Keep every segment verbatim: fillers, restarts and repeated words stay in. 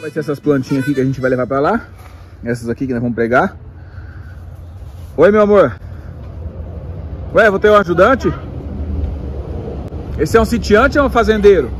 Vai ser essas plantinhas aqui que a gente vai levar pra lá. Essas aqui que nós vamos pregar. Oi, meu amor. Ué, vou ter um ajudante? Esse é um sitiante ou é um fazendeiro?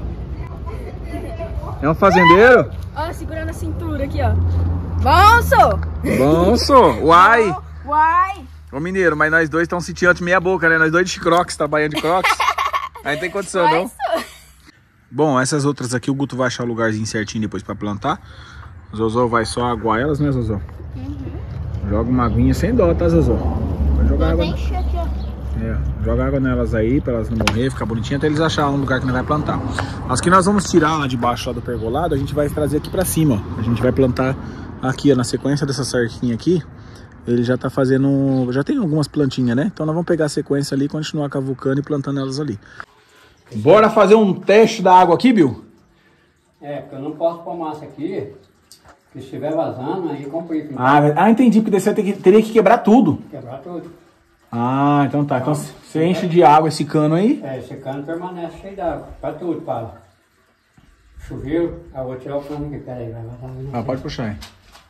É um fazendeiro? Ó, segurando a cintura aqui, ó. Bonso! Bonso! Uai! Uai! Ô mineiro, mas nós dois estamos sitiante meia boca, né? Nós dois de crocs, trabalhando de crocs. Aí não tem condição, não. Isso. Bom, essas outras aqui o Guto vai achar o lugarzinho certinho depois pra plantar. O Zozó vai só aguar elas, né, Zozó? Uhum. Joga uma aguinha sem dó, tá, Zozó? Vai jogar água. Aqui, ó. É, joga água nelas aí pra elas não morrer, ficar bonitinha até eles acharem um lugar que nós vai plantar. As que nós vamos tirar lá de baixo lá do pergolado, a gente vai trazer aqui pra cima, ó. A gente vai plantar aqui, ó, na sequência dessa cerquinha aqui. Ele já tá fazendo, já tem algumas plantinhas, né? Então nós vamos pegar a sequência ali, continuar cavucando e plantando elas ali. Bora fazer um teste da água aqui, Bill? É, porque eu não posso pôr massa aqui, porque se estiver vazando, aí complica. Ah, ah, entendi, porque você teria que quebrar tudo. Quebrar tudo. Ah, então tá. Então você enche de água esse cano aí. É, esse cano permanece cheio d'água, pra tudo, para chuveiro. Eu vou tirar o cano aqui, peraí, vai vazar. Ah, pode puxar aí.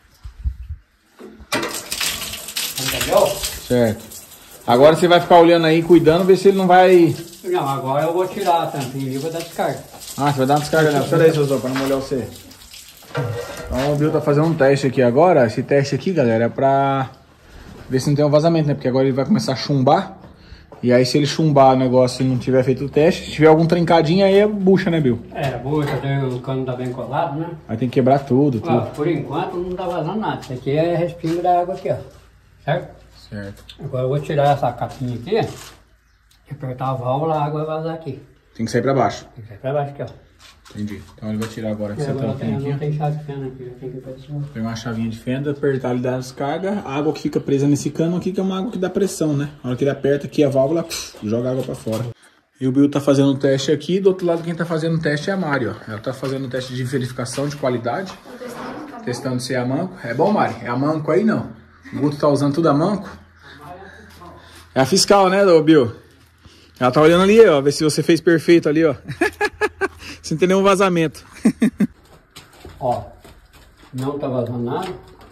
Entendeu? Certo. Agora você vai ficar olhando aí, cuidando, ver se ele não vai... Não, agora eu vou tirar a tampinha e vou dar descarga. Ah, você vai dar uma descarga nela. Espera aí, Zozó, pra não molhar você. Então o Bill tá fazendo um teste aqui agora. Esse teste aqui, galera, é pra ver se não tem um vazamento, né? Porque agora ele vai começar a chumbar. E aí se ele chumbar o negócio e não tiver feito o teste, se tiver algum trincadinho aí é bucha, né, Bill? É, bucha, o cano tá bem colado, né? Aí tem que quebrar tudo, tudo. Ó, por enquanto não tá vazando nada. Isso aqui é respingo da água aqui, ó. Certo? Certo. Agora eu vou tirar essa capinha aqui, e apertar a válvula, a água vai vazar aqui. Tem que sair pra baixo. Tem que sair pra baixo aqui, ó. Entendi. Então ele vai tirar agora E essa agora tampinha tem, não aqui. tem chave de fenda aqui, eu tenho que ir pra cima. Pegar uma chavinha de fenda, apertar ele dá descarga. A água que fica presa nesse cano aqui, que é uma água que dá pressão, né? Na hora que ele aperta aqui a válvula, puf, joga a água pra fora. E o Bill tá fazendo o teste aqui. Do outro lado, quem tá fazendo o teste é a Mari, ó. Ela tá fazendo o teste de verificação de qualidade. Testando se é a manco. É bom, Mari? É a manco aí, não? O Guto tá usando tudo a manco. É a fiscal, né, Bill? Ela tá olhando ali, ó, ver se você fez perfeito ali, ó. Sem ter nenhum vazamento. Ó, não tá vazando nada.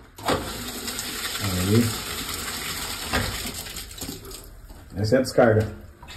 Aí. Essa é a descarga.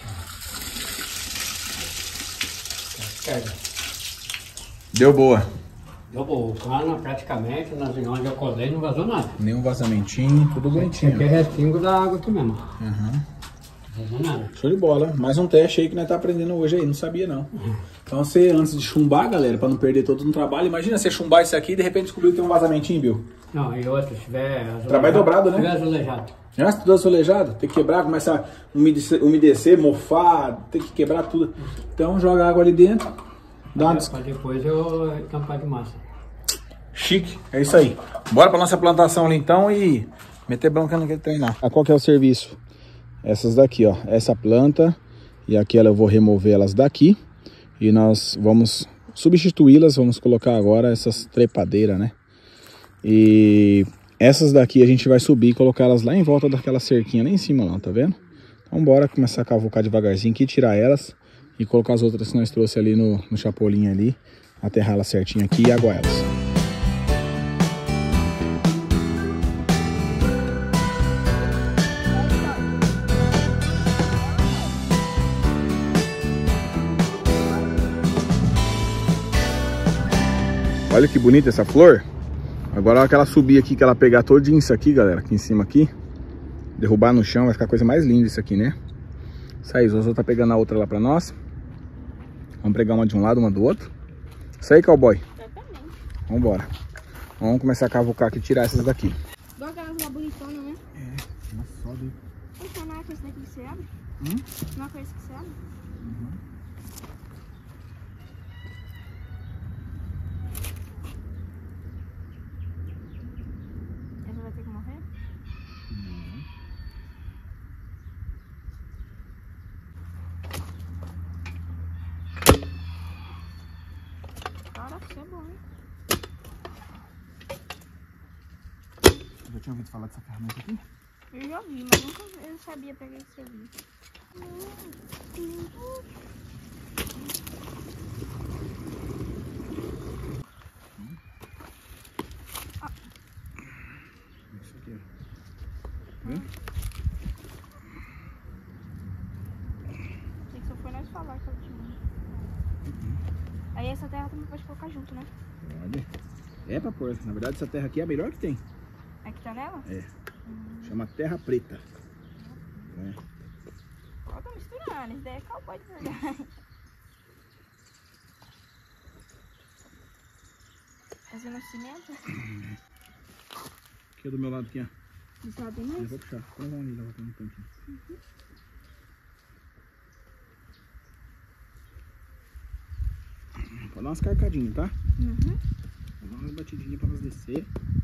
Descarga. Deu boa. Deu bom, o cano praticamente, nas onde eu colei, não vazou nada. Nenhum vazamentinho, tudo bonitinho. Aqui é respingo da água aqui mesmo. Uhum. Não vazou nada. Show de bola. Mais um teste aí que nós tá aprendendo hoje aí, não sabia não. Uhum. Então você, antes de chumbar, galera, pra não perder todo no trabalho, imagina você chumbar isso aqui e de repente descobrir que tem um vazamentinho, Bill. Não, e outro, se tiver azulejado. Trabalho dobrado, né? Se tiver azulejado. Já, tudo azulejado, tem que quebrar, começa a umedecer, umedecer, mofar, tem que quebrar tudo. Então joga água ali dentro, dá uma... Pra depois eu tampar de massa. Chique, é isso aí. Bora pra nossa plantação ali então e meter bronca no que ele treinar. Ah, qual que é o serviço? Essas daqui, ó. Essa planta e aquela eu vou remover elas daqui. E nós vamos substituí-las, vamos colocar agora essas trepadeiras, né? E essas daqui a gente vai subir e colocar elas lá em volta daquela cerquinha lá em cima, lá, tá vendo? Então bora começar a cavucar devagarzinho aqui, tirar elas e colocar as outras que nós trouxe ali no, no chapolim ali. Aterrar elas certinho aqui e aguar elas. Olha que bonita essa flor. Agora na hora que ela subir aqui, que ela pegar todinho isso aqui, galera, aqui em cima aqui, derrubar no chão, vai ficar a coisa mais linda isso aqui, né? Isso aí, o Zozó tá pegando a outra lá pra nós. Vamos pegar uma de um lado, uma do outro. Isso aí, cowboy. Exatamente. Vambora. Vamos começar a cavucar aqui e tirar essas daqui. Duas aquelas lá bonitonas, né? É, uma só de... Então não é com esse daqui que você abre? Hum? Não é com esse que você abre? Uhum. Essa vai ter que morrer? Uhum. Caraca, isso é bom, hein? Já tinha ouvido falar dessa ferramenta aqui? Eu já vi, mas nunca eu sabia pegar esse serviço. falar que eu tinha. Uhum. Aí essa terra também pode colocar junto, né? Pode. É pra pôr. Na verdade, essa terra aqui é a melhor que tem. É que tá nela? É. Hum. Chama terra preta. Hum. É. Ó, tô misturando. Isso daí é cowboy de verdade. Fazendo um cimento? Aqui é do meu lado aqui, ó. Desse lado tem mais? Eu vou puxar. Põe uma ali, lá, um tanquinho. Uhum. Pode dar umas carcadinhas, tá? Uhum. Vou dar umas batidinhas pra elas descer.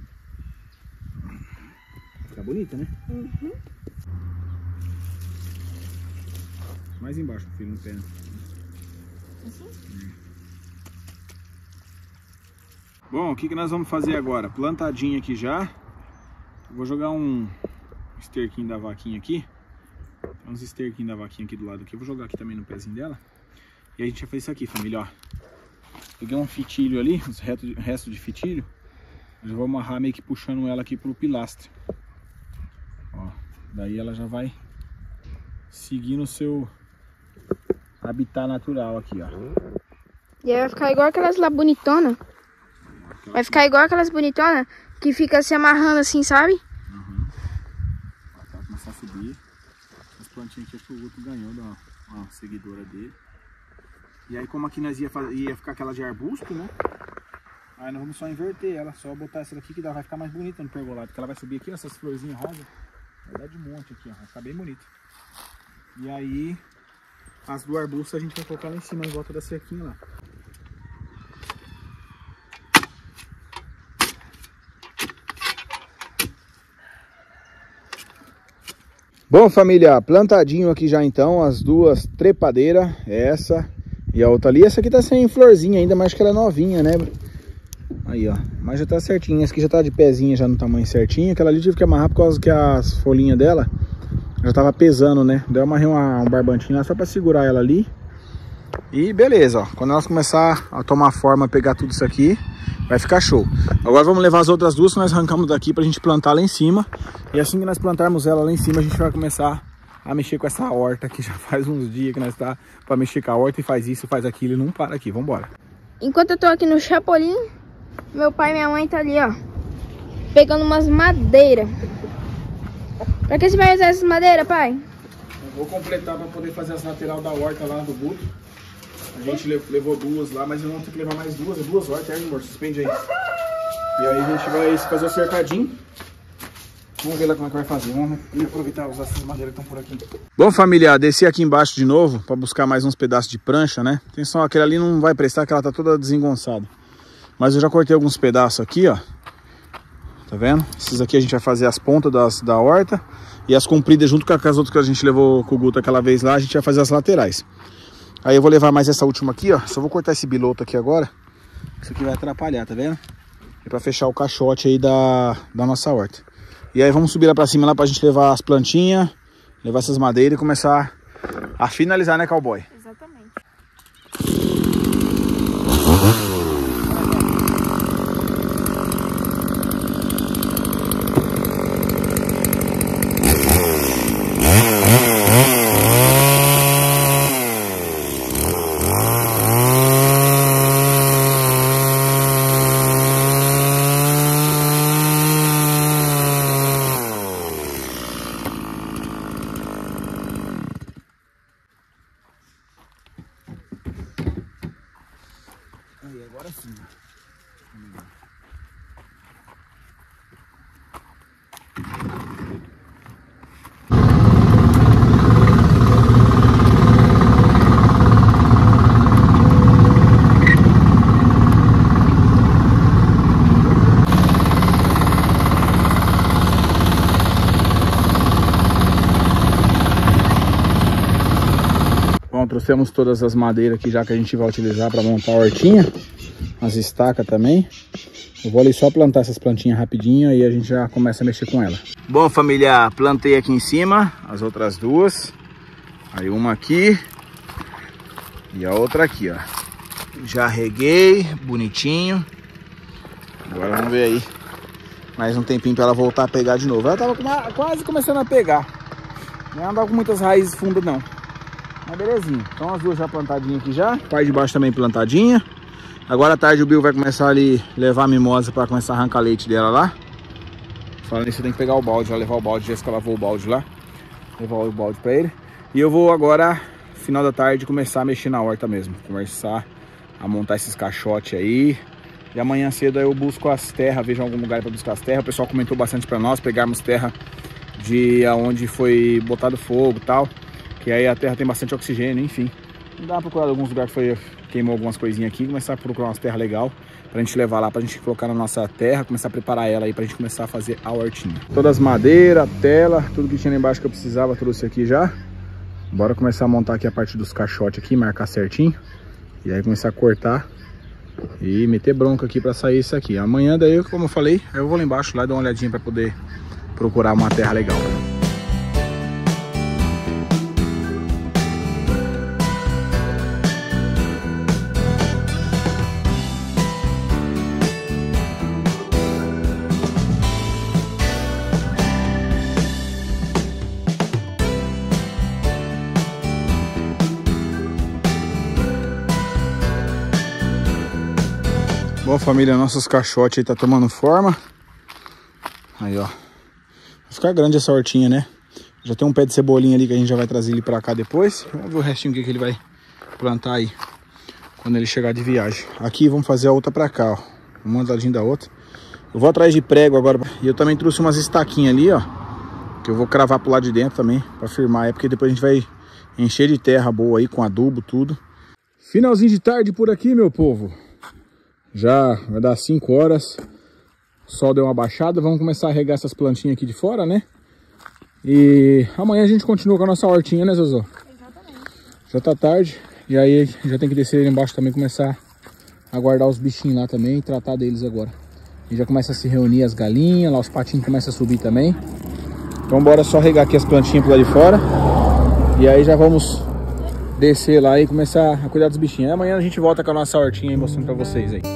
Fica bonita, né? Uhum. Mais embaixo, filho, no pé. Assim? Hum. Bom, o que, que nós vamos fazer agora? Plantadinha aqui já. Vou jogar um esterquinho da vaquinha aqui. Tem uns esterquinhos da vaquinha aqui do lado aqui. Eu vou jogar aqui também no pezinho dela. E a gente vai fazer isso aqui, família, ó. Peguei um fitilho ali, os restos de fitilho. Eu já vou amarrar meio que puxando ela aqui pro pilastre. Ó, daí ela já vai seguindo o seu habitat natural aqui, ó. E aí vai ficar igual aquelas lá bonitonas. Vai ficar igual aquelas bonitonas que fica se amarrando assim, sabe? Uhum. Vai começar a subir. As plantinhas aqui, acho que o Guto ganhou da uma seguidora dele. E aí, como aqui nós ia, fazer, ia ficar aquela de arbusto, né? Aí nós vamos só inverter ela, só botar essa daqui que vai ficar mais bonita no pergolado. Porque ela vai subir aqui, essas florzinhas rosa. Vai dar de monte aqui, ó. Vai ficar bem bonito. E aí, as do arbusto a gente vai colocar lá em cima, em volta da cerquinha lá. Bom, família, plantadinho aqui já então, as duas trepadeiras, essa e a outra ali. Essa aqui tá sem florzinha ainda, mas acho que ela é novinha, né? Aí, ó, mas já tá certinho. Essa aqui já tá de pezinha, já no tamanho certinho. Aquela ali eu tive que amarrar por causa que as folhinhas dela já tava pesando, né? Daí eu amarrei uma, um barbantinho lá só pra segurar ela ali. E beleza, ó, quando elas começar a tomar forma, pegar tudo isso aqui, vai ficar show. Agora vamos levar as outras duas que nós arrancamos daqui pra gente plantar lá em cima. E assim que nós plantarmos ela lá em cima, a gente vai começar a mexer com essa horta que já faz uns dias que nós tá pra mexer com a horta e faz isso, faz aquilo e não para aqui. Vambora. Enquanto eu tô aqui no Chapolin, meu pai e minha mãe tá ali, ó, pegando umas madeiras. Pra que você vai usar essas madeiras, pai? Eu vou completar pra poder fazer as lateral da horta lá do Guto. A gente levou duas lá, mas eu vou ter que levar mais duas, duas hortas, aí, amor, suspende aí. E aí a gente vai fazer o cercadinho. Vamos ver lá como é que vai fazer. Vamos aproveitar usar essas madeiras que estão por aqui. Bom, família, desci aqui embaixo de novo para buscar mais uns pedaços de prancha, né? Tem só aquele ali, não vai prestar, que ela tá toda desengonçada. Mas eu já cortei alguns pedaços aqui, ó. Tá vendo? Esses aqui a gente vai fazer as pontas das, da horta. E as compridas junto com as outras que a gente levou com o Guto aquela vez lá, a gente vai fazer as laterais. Aí eu vou levar mais essa última aqui, ó. Só vou cortar esse biloto aqui agora. Isso aqui vai atrapalhar, tá vendo? É pra fechar o caixote aí da, da nossa horta. E aí vamos subir lá pra cima lá pra gente levar as plantinhas, levar essas madeiras e começar a finalizar, né, cowboy? Exatamente. Aí, agora sim. Bom, trouxemos todas as madeiras aqui já que a gente vai utilizar para montar a hortinha. As estacas também. Eu vou ali só plantar essas plantinhas rapidinho e a gente já começa a mexer com ela. Bom, família, plantei aqui em cima as outras duas. Aí uma aqui e a outra aqui, ó. Já reguei, bonitinho. Agora vamos ver aí mais um tempinho para ela voltar a pegar de novo. Ela tava quase começando a pegar. Não andava com muitas raízes fundas não. Mas belezinha. Então as duas já plantadinhas aqui já. A parte de baixo também plantadinha. Agora à tarde o Bill vai começar ali, levar a mimosa pra começar a arrancar leite dela lá. Falando isso, eu tenho que pegar o balde, já levar o balde. Jéssica lavou o balde lá. Levar o balde pra ele. E eu vou agora, final da tarde, começar a mexer na horta mesmo. Começar a montar esses caixotes aí. E amanhã cedo eu busco as terras, vejo algum lugar pra buscar as terras. O pessoal comentou bastante pra nós, pegarmos terra de onde foi botado fogo e tal. Que aí a terra tem bastante oxigênio, enfim. Dá pra procurar alguns lugares que foi, queimou algumas coisinhas aqui. Começar a procurar umas terras legais pra gente levar lá, pra gente colocar na nossa terra. Começar a preparar ela aí pra gente começar a fazer a hortinha. Todas as madeiras, tela, tudo que tinha lá embaixo que eu precisava, trouxe aqui já. Bora começar a montar aqui a parte dos caixotes aqui, marcar certinho. E aí começar a cortar e meter bronca aqui pra sair isso aqui. Amanhã daí, como eu falei, eu vou lá embaixo lá dar uma olhadinha pra poder procurar uma terra legal. Bom, família, nossos caixotes aí tá tomando forma. Aí, ó. Vai ficar grande essa hortinha, né? Já tem um pé de cebolinha ali que a gente já vai trazer ele pra cá depois. Vamos ver o restinho que, que ele vai plantar aí quando ele chegar de viagem. Aqui vamos fazer a outra pra cá, ó. Uma do ladinho da outra. Eu vou atrás de prego agora. E eu também trouxe umas estaquinhas ali, ó. Que eu vou cravar pro lado de dentro também, pra firmar. É porque depois a gente vai encher de terra boa aí, com adubo, tudo. Finalzinho de tarde por aqui, meu povo. Já vai dar cinco horas. O sol deu uma baixada. Vamos começar a regar essas plantinhas aqui de fora, né? E amanhã a gente continua com a nossa hortinha, né, Zozô? Exatamente. Já tá tarde. E aí já tem que descer ali embaixo também, começar a guardar os bichinhos lá também e tratar deles agora. E já começa a se reunir as galinhas, lá os patinhos começam a subir também. Então bora só regar aqui as plantinhas por lá de fora. E aí já vamos descer lá e começar a cuidar dos bichinhos. Aí amanhã a gente volta com a nossa hortinha e mostrando pra vocês aí.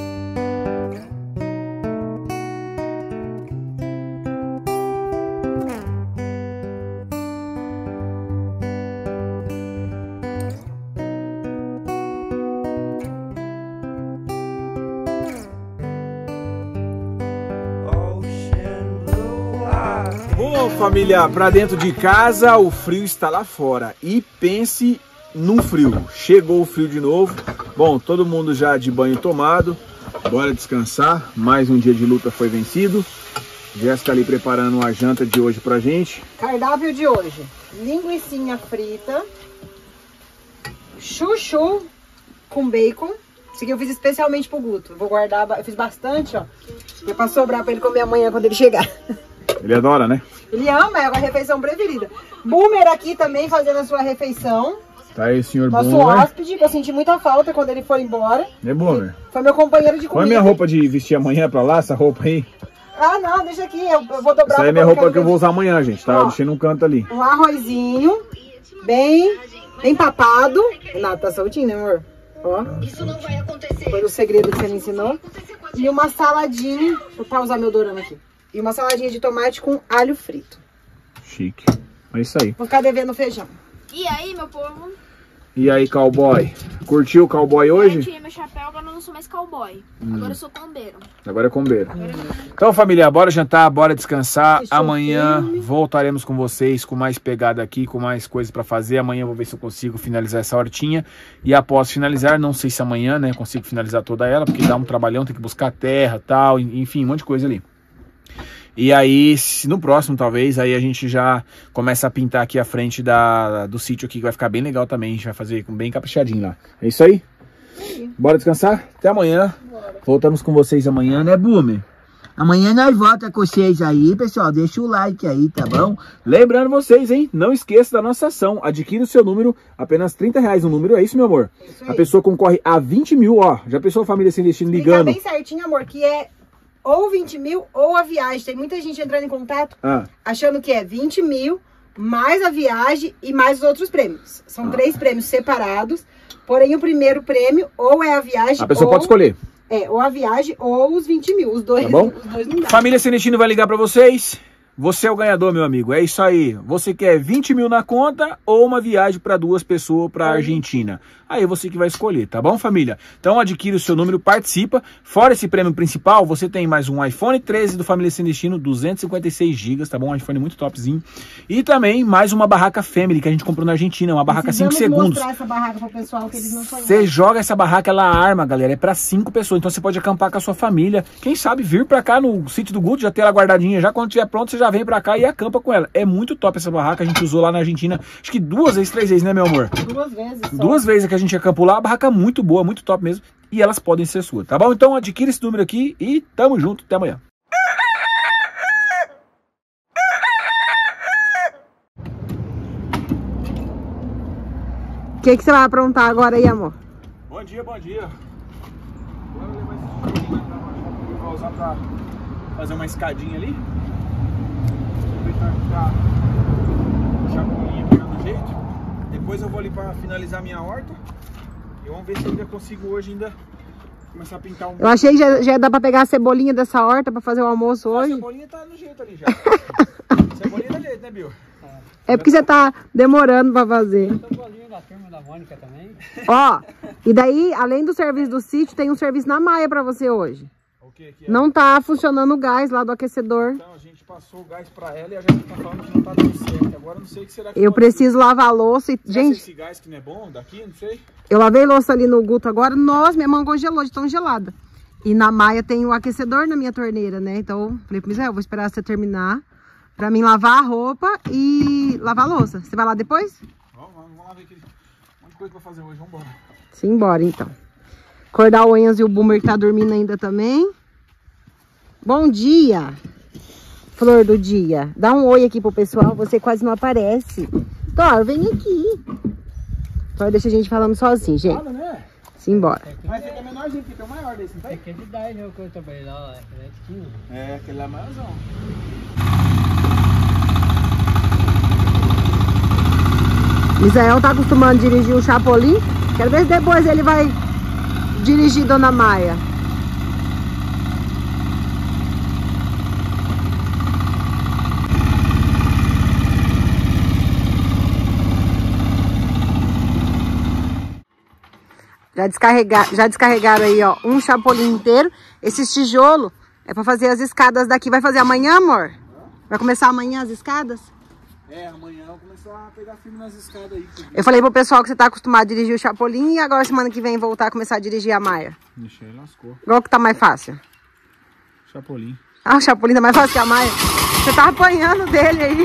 Bom, família, pra dentro de casa o frio está lá fora. E pense num frio. Chegou o frio de novo. Bom, todo mundo já de banho tomado. Bora descansar. Mais um dia de luta foi vencido. Jéssica ali preparando a janta de hoje pra gente. Cardápio de hoje: linguicinha frita, chuchu com bacon. Isso aqui eu fiz especialmente pro Guto. Vou guardar, eu fiz bastante, ó. Que é pra sobrar pra ele comer amanhã quando ele chegar. Ele adora, né? Ele ama, é a refeição preferida. Boomer aqui também fazendo a sua refeição. Tá aí, senhor Nosso Boomer. hóspede, que eu senti muita falta quando ele foi embora. É, Boomer? Foi meu companheiro de comida. Põe minha roupa de vestir amanhã pra lá, essa roupa aí. Ah, não, deixa aqui, eu, eu vou dobrar. Essa aí é minha roupa que eu vou usar amanhã, gente, tá? Ó, eu deixei num canto ali. Um arrozinho, bem, bem papado. Renato, tá soltinho, né, amor? Ó. Isso não vai acontecer. Foi o segredo que você me ensinou. E uma saladinha, vou pausar meu dorama aqui. E uma saladinha de tomate com alho frito. Chique. É isso aí. Vou ficar devendo feijão. E aí, meu povo? E aí, cowboy? Curtiu o cowboy hoje? Eu tirei meu chapéu, agora eu não sou mais cowboy. Hum. Agora eu sou combeiro. Agora é combeiro. Então, família, bora jantar, bora descansar. Fechou. Amanhã voltaremos com vocês com mais pegada aqui, com mais coisas pra fazer. Amanhã eu vou ver se eu consigo finalizar essa hortinha. E após finalizar, não sei se amanhã, né, consigo finalizar toda ela, porque dá um trabalhão, tem que buscar terra e tal, enfim, um monte de coisa ali. E aí, se no próximo, talvez, aí a gente já começa a pintar aqui a frente da, do sítio aqui, que vai ficar bem legal também. A gente vai fazer bem caprichadinho lá. É isso aí? Sim. Bora descansar? Até amanhã. Bora. Voltamos com vocês amanhã, né, Boomer? Amanhã nós voltamos com vocês aí, pessoal. Deixa o like aí, tá bom? Lembrando vocês, hein? Não esqueça da nossa ação. Adquira o seu número, apenas trinta reais o número. É isso, meu amor? É isso aí. A pessoa concorre a vinte mil, ó. Já pensou a família se investindo, ligando? Fica bem certinho, amor, que é ou vinte mil ou a viagem. Tem muita gente entrando em contato ah. achando que é vinte mil mais a viagem e mais os outros prêmios. São ah. três prêmios separados. Porém, o primeiro prêmio ou é a viagem. A pessoa ou... pode escolher. É, ou a viagem ou os vinte mil. Os dois, tá bom? Os dois não dá. Família Celestino vai ligar pra vocês. Você é o ganhador, meu amigo. É isso aí. Você quer vinte mil na conta ou uma viagem para duas pessoas para a Argentina? Aí você que vai escolher, tá bom, família? Então adquire o seu número, participa. Fora esse prêmio principal, você tem mais um iPhone treze do Família Sem Destino, duzentos e cinquenta e seis gigas, tá bom? Um iPhone muito topzinho. E também mais uma barraca Family que a gente comprou na Argentina, uma barraca cinco segundos. Mostrar essa barraca pro pessoal que eles não conhecem. Você joga essa barraca, ela arma, galera. É para cinco pessoas, então você pode acampar com a sua família. Quem sabe vir para cá no sítio do Guto, já ter ela guardadinha. Já quando estiver pronto, você já vem para cá e acampa com ela. É muito top essa barraca, a gente usou lá na Argentina, acho que duas vezes, três vezes, né, meu amor? Duas vezes só. Duas vezes que a gente acampou lá, a barraca é muito boa, muito top mesmo. E elas podem ser suas, tá bom? Então adquira esse número aqui e tamo junto, até amanhã. O que que você vai aprontar agora aí, amor? Bom dia, bom dia. Agora eu levar esse chapulinho pra uma vou usar pra fazer uma escadinha ali. Aproveitar que tá o chapulinho pegando jeito. Depois eu vou ali pra finalizar minha horta. E vamos ver se eu ainda consigo hoje ainda começar a pintar um... Eu achei que já, já dá pra pegar a cebolinha dessa horta pra fazer o almoço hoje. A cebolinha tá no jeito ali já. Cebolinha tá no jeito, né, Bill? É porque você tá demorando pra fazer. Da turma da Mônica também. Ó, e daí, além do serviço do sítio, tem um serviço na Maia pra você hoje. O que que é? Não tá funcionando o gás lá do aquecedor. Então, a gente passou o gás pra ela e a gente tá falando que não tá dando certo. Agora eu não sei o que será que Eu pode preciso lavar a louça e... ser. Gente, Esse gás que não é bom daqui, não sei. eu lavei louça ali no Guto agora. Nossa, minha mão congelou de tão gelada. E na Maia tem o aquecedor na minha torneira, né? Então, falei pro Misael, vou esperar você terminar pra mim lavar a roupa e lavar a louça. Você vai lá depois? Vamos, vamos, vamos lá ver aqui. Um monte de coisa pra fazer hoje, vamos embora. Simbora, então. Acordar o Enzo e o Boomer que tá dormindo ainda também. Bom dia, flor do dia. Dá um oi aqui pro pessoal, você quase não aparece. Thor, vem aqui. Thor deixa a gente falando sozinho, gente. Nada, né? Simbora. Mas esse aqui é menorzinho, porque tem o maior desse, não tem? Aqui é de dez, né? O que eu trabalhei lá, é quinze. É, aquele lá é maiorzão. Misael tá acostumando a dirigir o Chapolin. Quero ver se depois ele vai dirigir Dona Maia. Já, descarregar, já descarregaram aí, ó, um Chapolin inteiro. Esses tijolos é pra fazer as escadas daqui. Vai fazer amanhã, amor? Vai começar amanhã as escadas? É, amanhã eu vou começar a pegar firme nas escadas aí. Eu falei pro pessoal que você tá acostumado a dirigir o Chapolin e agora semana que vem voltar a começar a dirigir a Maia. Ixi, aí lascou. Qual que tá mais fácil? Chapolin. Ah, o Chapolin tá mais fácil que a Maia. Você tá apanhando dele aí.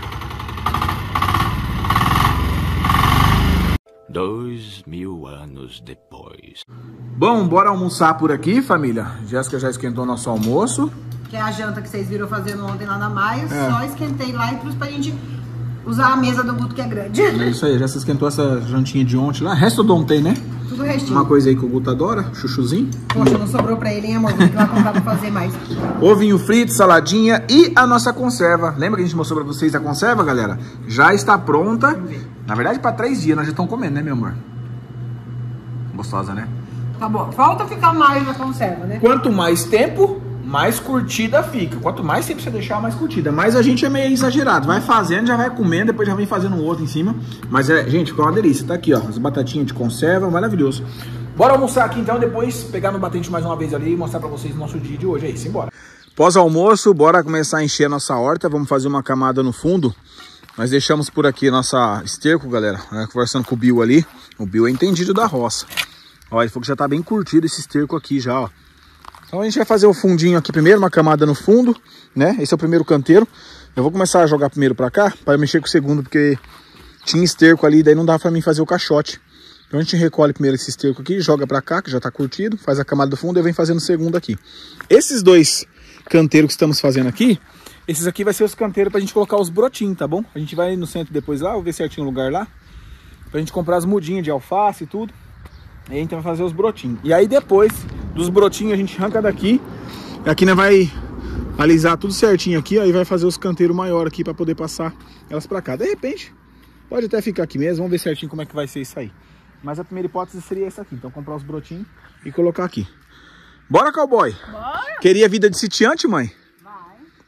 Dois mil anos depois. Bom, bora almoçar por aqui, família. Jéssica já esquentou nosso almoço. Que é a janta que vocês viram fazendo ontem lá na Maia. É. Só esquentei lá e trouxe pra gente usar a mesa do Guto, que é grande. É isso aí, já se esquentou essa jantinha de ontem lá. Resto do ontem, né? Tudo restinho. Uma coisa aí que o Guto adora, chuchuzinho. Poxa, não sobrou pra ele, hein, amor? Vou ter que lá comprar pra fazer mais. Ovinho frito, saladinha e a nossa conserva. Lembra que a gente mostrou pra vocês a conserva, galera? Já está pronta. Na verdade, pra três dias nós já estamos comendo, né, meu amor? Gostosa, né? Tá bom. Falta ficar mais na conserva, né? Quanto mais tempo, mais curtida fica. Quanto mais tempo você deixar, mais curtida. Mas a gente é meio exagerado. Vai fazendo, já vai comendo, depois já vem fazendo um outro em cima. Mas, é, gente, ficou uma delícia. Tá aqui, ó. As batatinhas de conserva, maravilhoso. Bora almoçar aqui, então, depois pegar no batente mais uma vez ali e mostrar pra vocês o nosso dia de hoje. É isso, embora. Pós-almoço, bora começar a encher a nossa horta. Vamos fazer uma camada no fundo. Nós deixamos por aqui nossa esterco, galera. Né? Conversando com o Bill ali. O Bill é entendido da roça. Ó, ele falou que já tá bem curtido esse esterco aqui já, ó. Então a gente vai fazer o fundinho aqui primeiro, uma camada no fundo, né? Esse é o primeiro canteiro. Eu vou começar a jogar primeiro pra cá, para mexer com o segundo, porque tinha esterco ali, daí não dá pra mim fazer o caixote. Então a gente recolhe primeiro esse esterco aqui, joga pra cá, que já tá curtido, faz a camada do fundo e vem fazendo o segundo aqui. Esses dois canteiros que estamos fazendo aqui, esses aqui vai ser os canteiros pra gente colocar os brotinhos, tá bom? A gente vai no centro depois lá, vou ver certinho o lugar lá, pra gente comprar as mudinhas de alface e tudo. Aí a gente vai fazer os brotinhos. E aí depois dos brotinhos a gente arranca daqui. E aqui nós vai alisar tudo certinho aqui, aí vai fazer os canteiros maiores aqui pra poder passar elas pra cá. De repente, pode até ficar aqui mesmo, vamos ver certinho como é que vai ser isso aí. Mas a primeira hipótese seria essa aqui, então comprar os brotinhos e colocar aqui. Bora, cowboy? Bora! Queria vida de sitiante, mãe? Vai.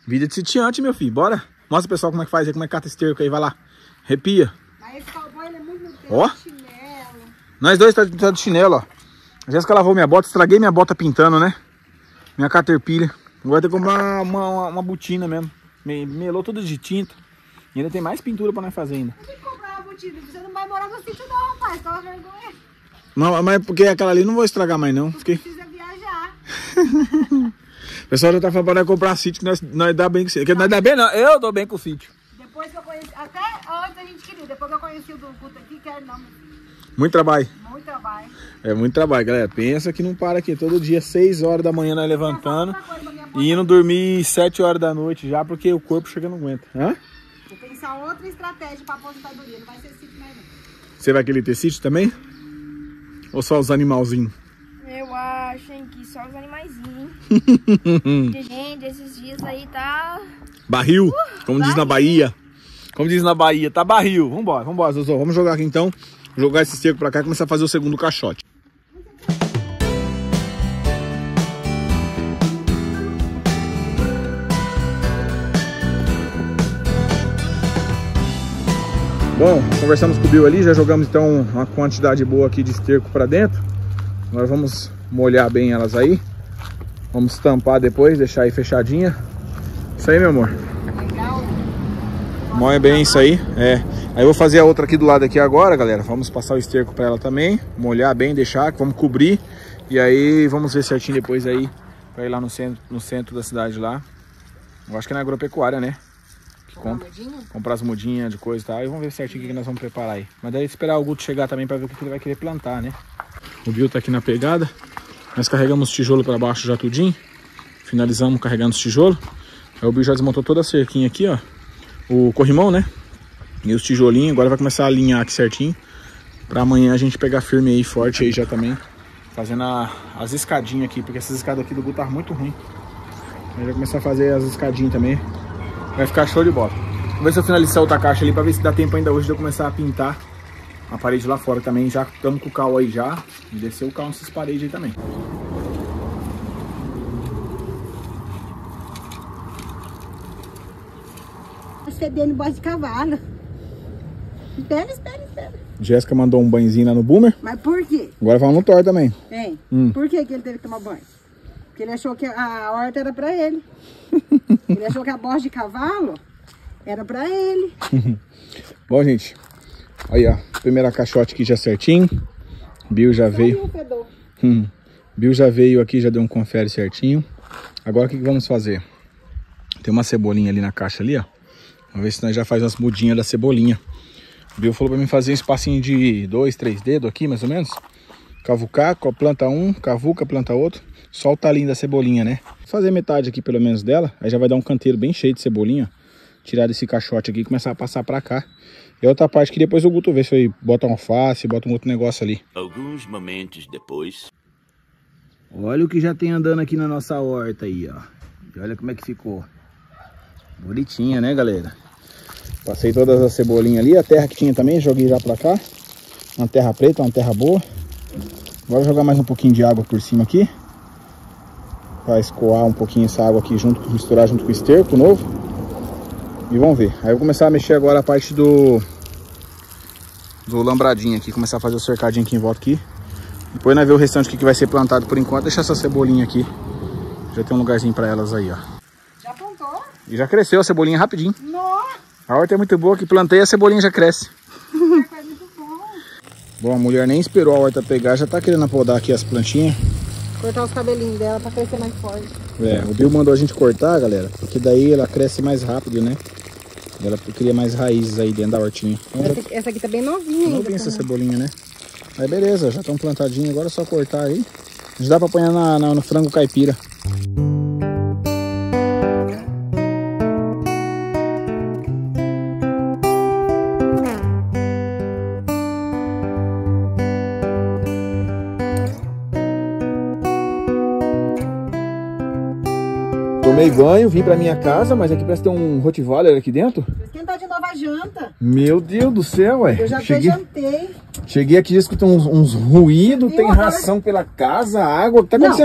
Vida de sitiante, meu filho. Bora. Mostra, pessoal, como é que faz aí, como é que cata esterco aí. Vai lá. Arrepia. Mas esse cowboy ele é muito Ó. chinelo. Nós dois tá, tá de chinelo, ó. A Jéssica lavou minha bota. Estraguei minha bota pintando, né? Minha Caterpillar. Agora tem que comprar uma, uma, uma botina mesmo. Me, melou tudo de tinta. E ainda tem mais pintura pra nós fazer ainda. Tem que comprar uma botina. Você não vai morar no sítio não, rapaz. Toma vergonha. Não, mas porque aquela ali não vou estragar mais não. Fiquei... Precisa viajar. O pessoal já tá falando pra nós comprar sítio, que nós, nós dá bem com o sítio. Nós dá bem não, eu dou bem com o sítio. Depois que eu conheci, até antes a gente queria, depois que eu conheci o do Guto aqui, quero não. Muito trabalho. Muito trabalho. É muito trabalho, galera. Pensa que não para aqui. Todo dia, seis horas da manhã, nós levantando. E indo dormir sete horas da noite já, porque o corpo chega e não aguenta. Hã? Vou pensar outra estratégia pra aposentadoria. Não vai ser sítio mais não. Você vai querer ter sítio também? Ou só os animalzinhos? Eu acho, hein, que só os animaizinhos. Porque, gente, esses dias aí tá... Barril, como barril. diz na Bahia. Como diz na Bahia, tá barril. Vambora, vambora, Zozô. Vamos jogar aqui então. Jogar esse esterco pra cá e começar a fazer o segundo caixote. Bom, conversamos com o Bill ali, já jogamos então uma quantidade boa aqui de esterco pra dentro. Agora vamos molhar bem elas aí. Vamos tampar depois, deixar aí fechadinha. Isso aí, meu amor. Legal. Molha bem isso aí, é. Aí eu vou fazer a outra aqui do lado aqui agora, galera. Vamos passar o esterco pra ela também. Molhar bem, deixar, vamos cobrir. E aí vamos ver certinho depois aí, pra ir lá no centro, no centro da cidade lá. Eu acho que é na agropecuária, né? Que compra, comprar as mudinhas de coisa e tal. E vamos ver certinho o que nós vamos preparar aí. Mas daí esperar o Guto chegar também pra ver o que ele vai querer plantar, né? O Bill tá aqui na pegada. Nós carregamos os tijolos pra baixo já tudinho. Finalizamos carregando os tijolos. Aí o Bill já desmontou toda a cerquinha aqui, ó. O corrimão, né? E os tijolinhos. Agora vai começar a alinhar aqui certinho. Pra amanhã a gente pegar firme aí, forte aí já também. Fazendo a, as escadinhas aqui. Porque essas escadas aqui do Guto tá muito ruim. Aí vai começar a fazer as escadinhas também. Vai ficar show de bola. Vamos ver se eu finalizar outra caixa ali pra ver se dá tempo ainda hoje de eu começar a pintar a parede lá fora também. Já estamos com o cal aí já. E descer o cal nessas paredes aí também. Fedendo bosta de cavalo. Espera, espera, espera. Jéssica mandou um banhozinho lá no Boomer. Mas por quê? Agora vamos no Thor também. Hein? Hum. Por que que ele teve que tomar banho? Porque ele achou que a horta era pra ele. Ele achou que a bosta de cavalo era pra ele. Bom, gente. Aí, ó. Primeira caixote aqui já certinho. Bill já Só veio. viu o fedor. Hum. Bill já veio aqui, já deu um confere certinho. Agora o que, que vamos fazer? Tem uma cebolinha ali na caixa ali, ó. Vamos ver se nós já faz umas mudinhas da cebolinha. O Bill falou pra mim fazer um espacinho de dois, três dedos aqui, mais ou menos. Cavucar, planta um, cavuca, planta outro. Só o talinho da cebolinha, né? Vou fazer metade aqui pelo menos dela. Aí já vai dar um canteiro bem cheio de cebolinha. Tirar desse caixote aqui e começar a passar pra cá. E a outra parte que depois o Guto vê se ele bota um alface, bota um outro negócio ali. Alguns momentos depois. Olha o que já tem andando aqui na nossa horta aí, ó. E olha como é que ficou. Bonitinha, né, galera? Passei todas as cebolinhas ali. A terra que tinha também, joguei já pra cá. Uma terra preta, uma terra boa. Agora jogar mais um pouquinho de água por cima aqui. Pra escoar um pouquinho essa água aqui, junto, misturar junto com o esterco novo. E vamos ver. Aí eu vou começar a mexer agora a parte do... Do lambradinho aqui. Começar a fazer o cercadinho aqui em volta aqui. Depois nós ver o restante que vai ser plantado por enquanto. Deixar essa cebolinha aqui. Já tem um lugarzinho pra elas aí, ó. Já plantou? E já cresceu a cebolinha rapidinho. Nossa! A horta é muito boa, que plantei a cebolinha já cresce. É muito bom. Bom, a mulher nem esperou a horta pegar, já tá querendo apodar aqui as plantinhas. Cortar os cabelinhos dela pra crescer mais forte. É, o Bill mandou a gente cortar, galera, porque daí ela cresce mais rápido, né? Ela cria mais raízes aí dentro da hortinha. Então, Essa, já... aqui- essa aqui tá bem novinha ainda. Novinha essa também. cebolinha, né? Aí beleza, já estão plantadinhos, agora é só cortar aí. Já dá pra apanhar na, na, no frango caipira. Tomei banho, vim pra minha casa, mas aqui parece que tem um Rottweiler aqui dentro. Esquentar de novo a janta. Meu Deus do céu, ué. Eu já até Cheguei, jantei. cheguei aqui e escuto uns, uns ruídos, Viu? tem Agora- ração pela casa, água. O que tá Não. acontecendo?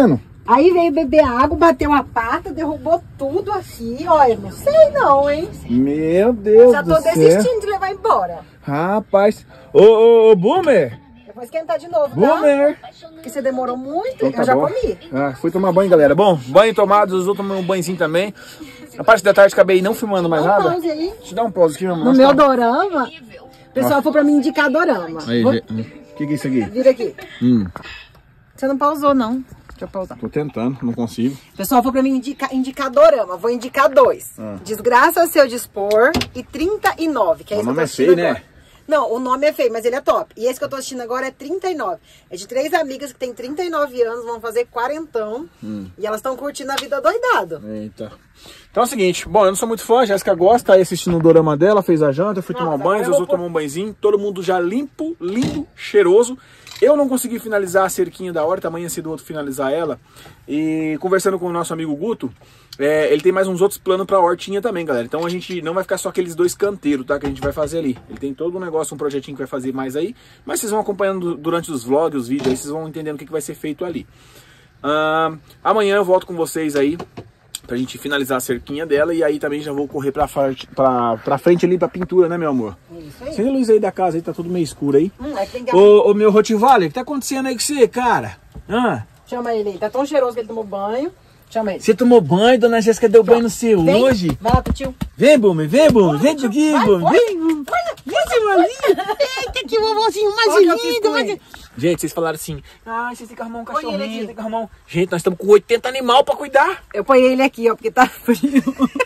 Aí veio beber água, bateu a pata, derrubou tudo assim. Olha, não sei não, hein? Meu Deus Já do tô céu. desistindo de levar embora. Rapaz. Ô, ô, ô, Boomer. Eu vou esquentar de novo, tá? Boomer. Porque você demorou muito, Então, tá eu já bom. comi. Ah, fui tomar banho, galera. Bom, banho tomado, os outros tomando um banhozinho também. A parte da tarde acabei não filmando mais Dá um nada. pause aí. Deixa eu dar um pause aqui, meu No amor. meu dorama, o pessoal foi pra me indicar dorama. Aí, Vou- gente. O que, que é isso aqui? Vira aqui. Hum, Você não pausou, não. Deixa eu pausar. tô tentando, não consigo. O pessoal foi pra mim indicar, indicar dorama. Vou indicar dois. Ah. Desgraça a seu dispor e trinta e nove. Que é O esse que eu nome tô é assistindo feio, agora. né? Não, o nome é feio, mas ele é top. E esse que eu tô assistindo agora é trinta e nove. É de três amigas que têm trinta e nove anos, vão fazer quarentão. Hum. E elas estão curtindo a vida doidado. Eita. Então é o seguinte, bom, eu não sou muito fã, a Jéssica gosta, tá aí assistindo o dorama dela, fez a janta, eu fui Nossa, tomar um banho, eu Zuzu vou- tomou um banhozinho, todo mundo já limpo, lindo, cheiroso. Eu não consegui finalizar a cerquinha da horta, amanhã cedo outro finalizar ela. E conversando com o nosso amigo Guto, é, ele tem mais uns outros planos pra hortinha também, galera. Então a gente não vai ficar só aqueles dois canteiros, tá? Que a gente vai fazer ali. Ele tem todo um negócio, um projetinho que vai fazer mais aí. Mas vocês vão acompanhando durante os vlogs, os vídeos, aí vocês vão entendendo o que, que vai ser feito ali. Ah, amanhã eu volto com vocês aí pra gente finalizar a cerquinha dela. E aí também já vou correr pra, frente- pra, pra frente ali pra pintura, né, meu amor? Isso aí. Acende a luz aí da casa aí, tá tudo meio escuro aí. Hum, é que tem que... Ô, ô meu Rottweiler, o que tá acontecendo aí com você, cara? Hã? Chama ele aí. Tá tão cheiroso que ele tomou banho. Chama ele. Você tomou banho, dona Jéssica deu banho no seu Vem. hoje? Vai lá pro tio. Vem, Boomer, vem, Boomer, vem aqui, Vai, Boomer, vai. vem, Boomer. Vem, seu malinho. Eita, que vovozinho mais Olha o que eu fiz lindo. com mais... ele. Gente, vocês falaram assim, ah, vocês têm que arrumar um Põe ele cachorrinho, aqui. tem que arrumar um... Gente, nós estamos com oitenta animal pra cuidar. Eu ponho ele aqui, ó, porque tá frio.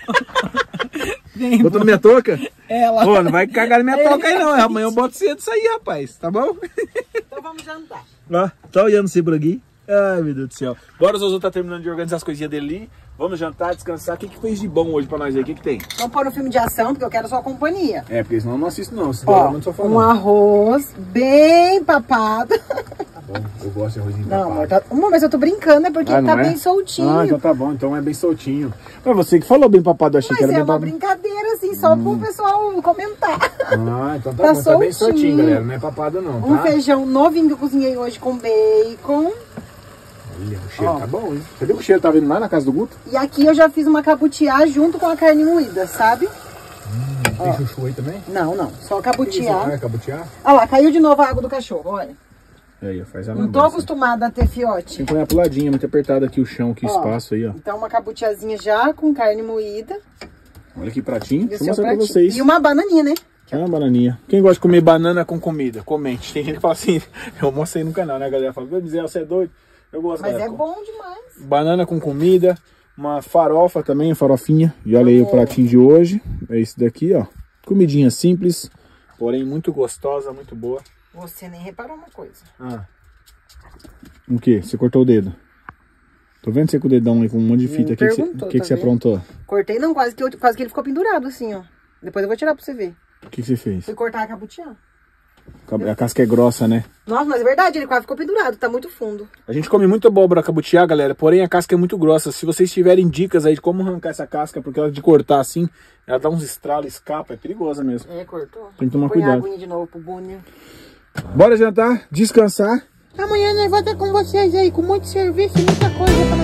Vem, Botou na minha touca? ela. Ô, não vai cagar na minha touca aí não, amanhã eu boto cedo isso aí, rapaz, tá bom? Então vamos jantar. Ó, tá olhando você por aqui? Ai, meu Deus do céu. Bora, o Zozo tá terminando de organizar as coisinhas dele ali. Vamos jantar, descansar. O que que fez de bom hoje pra nós aí? O que que tem? Vamos pôr um filme de ação, porque eu quero sua companhia. É, porque senão eu não assisto não. Se Ó, um arroz bem papado. Tá bom, eu gosto de arrozinho Não, amor, tá... Amor, mas eu tô brincando, é porque Ah, ele tá não é? bem soltinho. Ah, então tá bom. Então é bem soltinho. Mas você que falou bem papado, eu achei Mas que era é bem uma papado. brincadeira, assim, só pro pessoal comentar. Ah, então tá, Tá bom. Tá bem soltinho. soltinho, galera. Não é papado não, tá? Um feijão novinho que eu cozinhei hoje com bacon. Olha, o cheiro Ó. tá bom, hein? Você viu que o cheiro tá vindo lá na casa do Guto? E aqui eu já fiz uma cabutiá junto com a carne moída, sabe? Tem chuchu aí também? Não, não, só Ah, cabutiá. é cabutiá? Olha lá, caiu de novo a água do cachorro, olha. Aí, ó, faz a Não tô lambança. acostumada a ter fiote. Tem que pôr a puladinha, muito apertado aqui o chão, aqui o Ó. espaço aí, ó. Então uma cabutiazinha já com carne moída. Olha que pratinho. E o Deixa eu seu mostrar pra pratinho. vocês. E uma bananinha, né? É uma bananinha. Quem gosta de comer banana com comida? Comente. Tem gente que fala assim, eu mostrei no canal, né, galera? Fala, Zé, você é doido? Eu gosto, Mas galera. é bom demais. Banana com comida, uma farofa também, farofinha. E olha aí o pratinho de hoje. É esse daqui, ó. Comidinha simples, porém muito gostosa, muito boa. Você nem reparou uma coisa. Ah. O que? Você cortou o dedo? Tô vendo você com o dedão aí com um monte de fita. O que, que, você, perguntou, que, que tá você vendo? aprontou? Cortei não, quase que, eu, quase que ele ficou pendurado assim, ó. Depois eu vou tirar pra você ver. O que, que você fez? Fui cortar a cabutiá. A casca é grossa, né? Nossa, mas é verdade, ele quase ficou pendurado, tá muito fundo. A gente come muito abóbora cabutiá, galera, porém a casca é muito grossa. Se vocês tiverem dicas aí de como arrancar essa casca, porque ela de cortar assim, ela dá uns estralos, escapa, é perigosa mesmo. É, cortou. Tem que tomar Põe a cuidado. aguinha de novo pro Bunny. Bora jantar, descansar. Amanhã nós vamos estar com vocês aí, com muito serviço e muita coisa pra